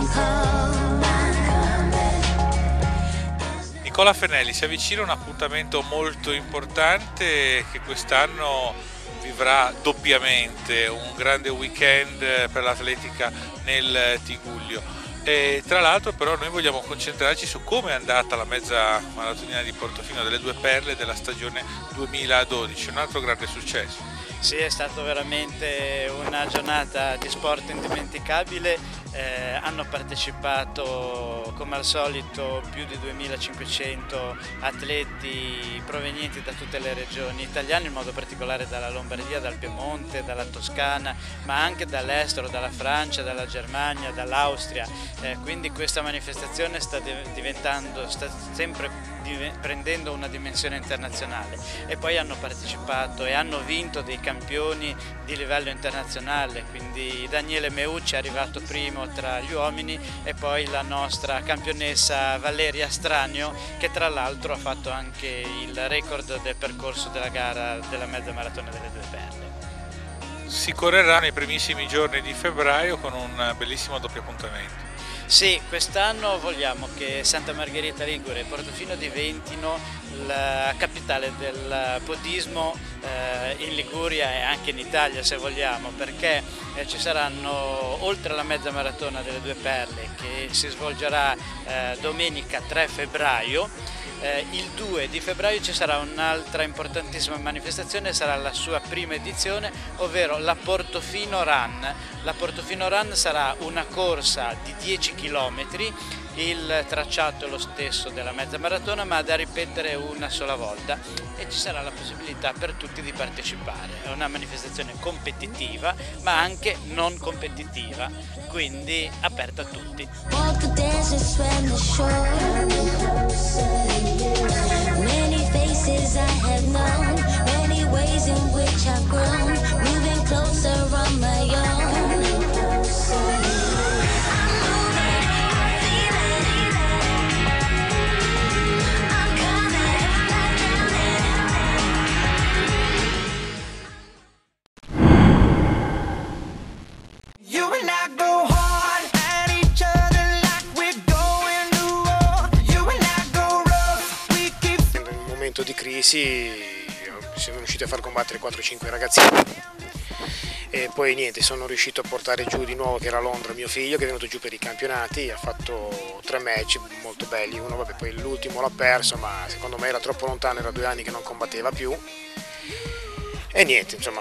Nicola Fenelli, si avvicina un appuntamento molto importante che quest'anno vivrà doppiamente, un grande weekend per l'atletica nel Tigullio. E tra l'altro però noi vogliamo concentrarci su come è andata la mezza maratonina di Portofino delle Due Perle della stagione 2012, un altro grande successo. Sì, è stata veramente una giornata di sport indimenticabile, hanno partecipato come al solito più di 2500 atleti provenienti da tutte le regioni italiane, in modo particolare dalla Lombardia, dal Piemonte, dalla Toscana, ma anche dall'estero, dalla Francia, dalla Germania, dall'Austria, quindi questa manifestazione sta sempre prendendo una dimensione internazionale, e poi hanno partecipato e hanno vinto dei campioni di livello internazionale, quindi Daniele Meucci è arrivato primo tra gli uomini e poi la nostra campionessa Valeria Stranio, che tra l'altro ha fatto anche il record del percorso della gara della mezza maratona delle Due Perle. Si correrà nei primissimi giorni di febbraio con un bellissimo doppio appuntamento. Sì, quest'anno vogliamo che Santa Margherita Ligure e Portofino diventino la capitale del podismo in Liguria e anche in Italia, se vogliamo, perché ci saranno, oltre alla mezza maratona delle Due Perle che si svolgerà domenica 3 febbraio, il 2 di febbraio ci sarà un'altra importantissima manifestazione, sarà la sua prima edizione, ovvero la Portofino Run. La Portofino Run sarà una corsa di 10 km, il tracciato è lo stesso della mezza maratona ma da ripetere una sola volta, e ci sarà la possibilità per tutti di partecipare. È una manifestazione competitiva ma anche non competitiva, quindi aperta a tutti. Di crisi siamo riusciti a far combattere 4-5 ragazzini e poi niente, sono riuscito a portare giù di nuovo, che era a Londra, mio figlio, che è venuto giù per i campionati, ha fatto 3 match molto belli, uno vabbè, poi l'ultimo l'ha perso, ma secondo me era troppo lontano, era 2 anni che non combatteva più, e niente, insomma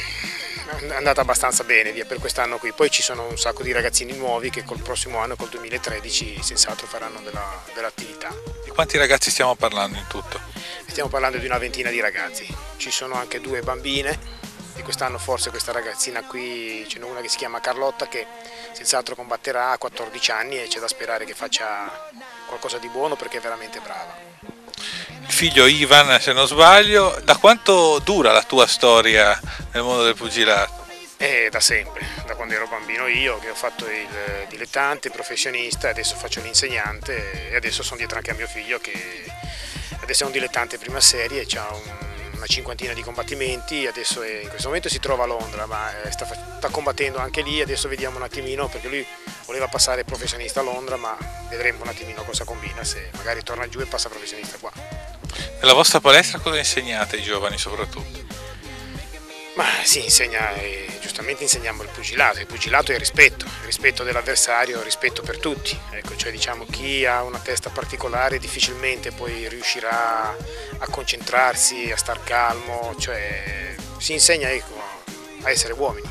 è andata abbastanza bene via per quest'anno qui. Poi ci sono un sacco di ragazzini nuovi che col prossimo anno, col 2013, senz'altro faranno dell'attività. Di quanti ragazzi stiamo parlando in tutto? Stiamo parlando di una ventina di ragazzi, ci sono anche 2 bambine, e quest'anno forse questa ragazzina qui, c'è una che si chiama Carlotta che senz'altro combatterà, a 14 anni, e c'è da sperare che faccia qualcosa di buono perché è veramente brava. Il figlio Ivan, se non sbaglio, da quanto dura la tua storia nel mondo del pugilato? Da sempre, da quando ero bambino io, che ho fatto il dilettante, professionista, adesso faccio l'insegnante, e adesso sono dietro anche a mio figlio che adesso è un dilettante prima serie, ha una cinquantina di combattimenti, adesso in questo momento si trova a Londra, ma sta combattendo anche lì, adesso vediamo un attimino, perché lui voleva passare professionista a Londra, ma vedremo un attimino cosa combina, se magari torna giù e passa professionista qua. Nella vostra palestra cosa insegnate ai giovani soprattutto? Ma sì, giustamente insegniamo il pugilato è il rispetto dell'avversario, rispetto per tutti, ecco, cioè diciamo chi ha una testa particolare difficilmente poi riuscirà a concentrarsi, a star calmo, cioè si insegna, ecco, a essere uomini.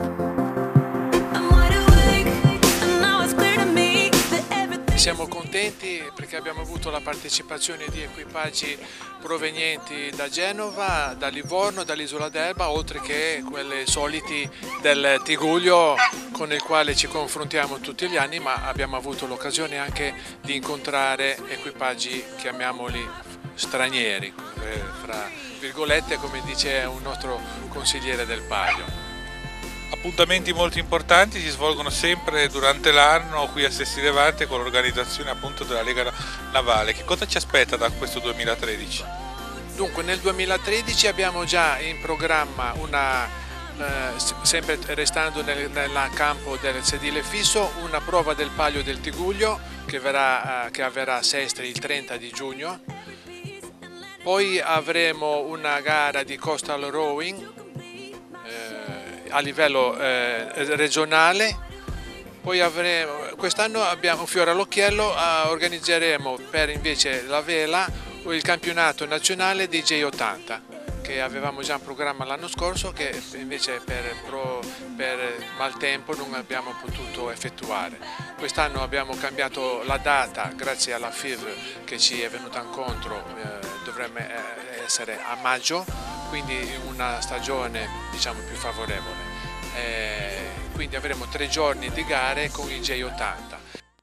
Siamo contenti contenti perché abbiamo avuto la partecipazione di equipaggi provenienti da Genova, da Livorno, dall'Isola d'Elba, oltre che quelli soliti del Tigullio con il quale ci confrontiamo tutti gli anni, ma abbiamo avuto l'occasione anche di incontrare equipaggi, chiamiamoli stranieri, fra virgolette, come dice un nostro consigliere del Palio. Appuntamenti molto importanti si svolgono sempre durante l'anno qui a Sestri Levante con l'organizzazione appunto della Lega Navale. Che cosa ci aspetta da questo 2013? Dunque nel 2013 abbiamo già in programma sempre restando nel campo del sedile fisso, una prova del Palio del Tigullio che avverrà a Sestri il 30 di giugno. Poi avremo una gara di coastal rowing a livello regionale. Poi quest'anno abbiamo un fiore all'occhiello, organizzeremo per invece la vela il campionato nazionale di J80 che avevamo già in programma l'anno scorso, che invece per maltempo non abbiamo potuto effettuare. Quest'anno abbiamo cambiato la data grazie alla FIV che ci è venuta incontro, dovrebbe essere a maggio, quindi una stagione diciamo più favorevole. Quindi avremo 3 giorni di gare con il J80.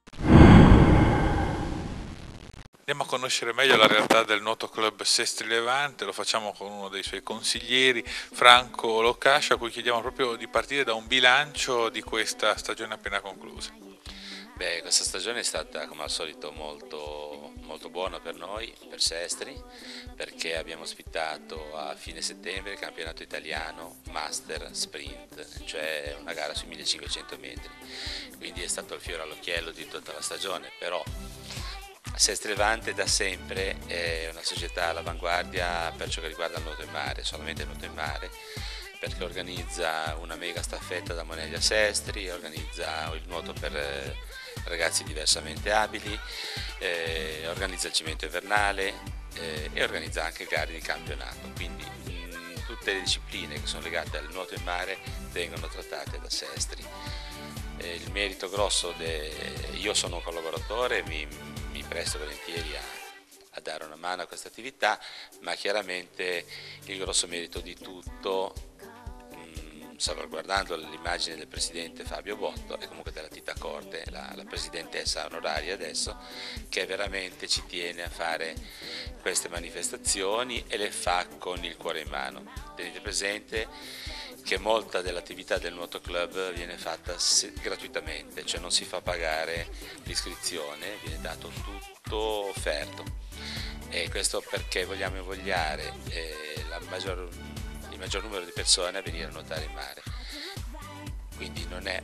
Andiamo a conoscere meglio la realtà del Nuoto Club Sestri Levante, lo facciamo con uno dei suoi consiglieri, Franco Locascio, a cui chiediamo proprio di partire da un bilancio di questa stagione appena conclusa. Beh, questa stagione è stata come al solito molto buona per noi, per Sestri, perché abbiamo ospitato a fine settembre il campionato italiano Master Sprint, cioè una gara sui 1500 metri, quindi è stato il fiore all'occhiello di tutta la stagione, però Sestri Levante da sempre è una società all'avanguardia per ciò che riguarda il nuoto in mare, solamente il nuoto in mare, perché organizza una mega staffetta da Monelli a Sestri, organizza il nuoto per ragazzi diversamente abili, organizza il cimento invernale e organizza anche gare di campionato, quindi tutte le discipline che sono legate al nuoto in mare vengono trattate da Sestri. Il merito grosso, io sono un collaboratore, mi presto volentieri a dare una mano a questa attività, ma chiaramente il grosso merito di tutto, salvaguardando l'immagine del presidente Fabio Botto e comunque della Tita Corte, la presidentessa onoraria adesso, che veramente ci tiene a fare queste manifestazioni e le fa con il cuore in mano. Tenete presente che molta dell'attività del Nuoto Club viene fatta gratuitamente, cioè non si fa pagare l'iscrizione, viene dato tutto offerto, e questo perché vogliamo invogliare il maggior numero di persone a venire a nuotare in mare, quindi non è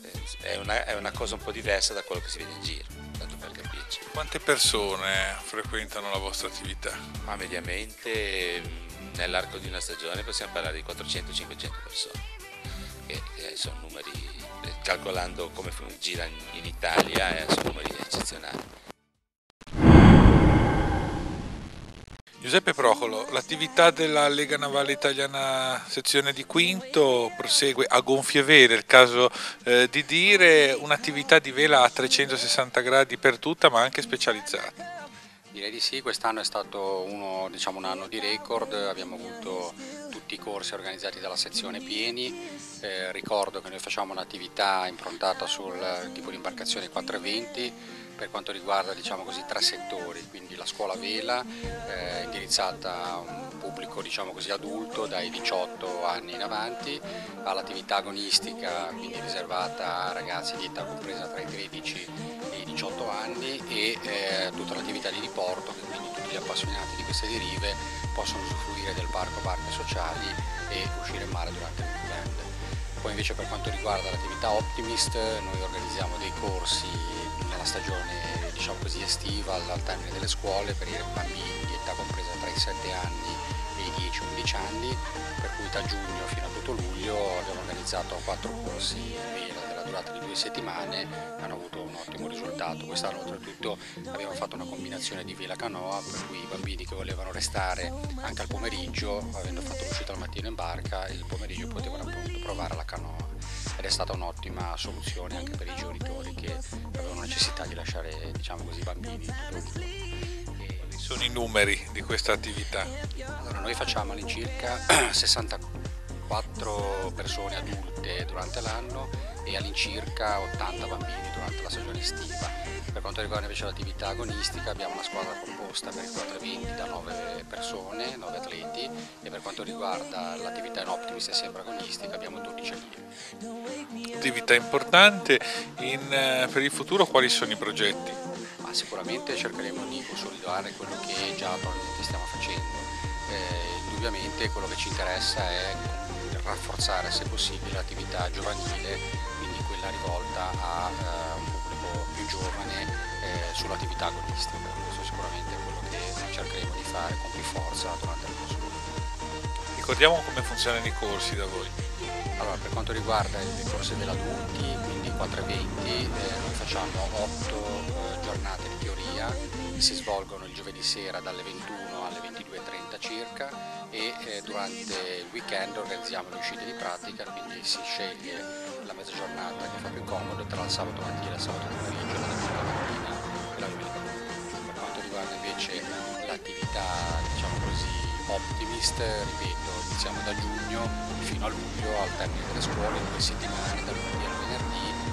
una cosa un po' diversa da quello che si vede in giro, tanto per capirci. Quante persone frequentano la vostra attività? Ma mediamente nell'arco di una stagione possiamo parlare di 400-500 persone, che sono numeri, calcolando come gira in Italia, sono numeri eccezionali. Giuseppe Procolo, l'attività della Lega Navale Italiana sezione di Quinto prosegue a gonfie vele, è il caso di dire, un'attività di vela a 360 gradi per tutta, ma anche specializzata. Direi di sì, quest'anno è stato un anno di record, abbiamo avuto tutti i corsi organizzati dalla sezione pieni, ricordo che noi facciamo un'attività improntata sul tipo di imbarcazione 420 per quanto riguarda 3 settori, quindi la scuola vela indirizzata a un pubblico adulto dai 18 anni in avanti, all'attività agonistica quindi riservata a ragazzi di età compresa tra i 13 e i 18 anni e tutta l'attività di diporto, quindi tutti gli appassionati di queste derive possono usufruire del parco barche sociali e uscire in mare durante il weekend. Poi invece per quanto riguarda l'attività Optimist noi organizziamo dei corsi nella stagione estiva al termine delle scuole per i bambini di età compresa tra i 7 anni e i 10-11 anni, per cui da giugno fino a tutto luglio abbiamo organizzato 4 corsi vela della durata di 2 settimane che hanno avuto un ottimo risultato. Quest'anno oltretutto abbiamo fatto una combinazione di vela canoa, per cui i bambini che volevano restare anche al pomeriggio, avendo fatto l'uscita al mattino in barca, il pomeriggio potevano provare la canoa, ed è stata un'ottima soluzione anche per i genitori che avevano necessità possibilità di lasciare, diciamo così, i bambini tutto Quali sono i numeri di questa attività? Allora, noi facciamo all'incirca 64 persone adulte durante l'anno e all'incirca 80 bambini durante la stagione estiva. Per quanto riguarda invece l'attività agonistica abbiamo una squadra composta per i 4 eventi da 9 persone, 9 atleti, e per quanto riguarda l'attività in optimist e sempre agonistica abbiamo 12 allievi. Attività importante. Per il futuro quali sono i progetti? Ma sicuramente cercheremo di consolidare quello che già attualmente stiamo facendo. Indubbiamente quello che ci interessa è rafforzare se possibile l'attività giovanile, quindi quella rivolta a un pubblico più giovane sull'attività agonistica. Questo sicuramente è quello che cercheremo di fare con più forza durante il corso. Ricordiamo come funzionano i corsi da voi. Allora, per quanto riguarda le corse dell'adulti, quindi 4 eventi, noi facciamo 8 giornate di teoria che si svolgono il giovedì sera dalle 21 alle 22:30 circa, e durante il weekend organizziamo le uscite di pratica, quindi si sceglie la mezza giornata che fa più comodo tra il sabato mattina e il sabato pomeriggio, la domenica mattina e la domenica pomeriggio. Per quanto riguarda invece l'attività, diciamo così, optimist, ripeto, iniziamo da giugno fino a luglio al termine delle scuole, 2 settimane, dal lunedì al venerdì,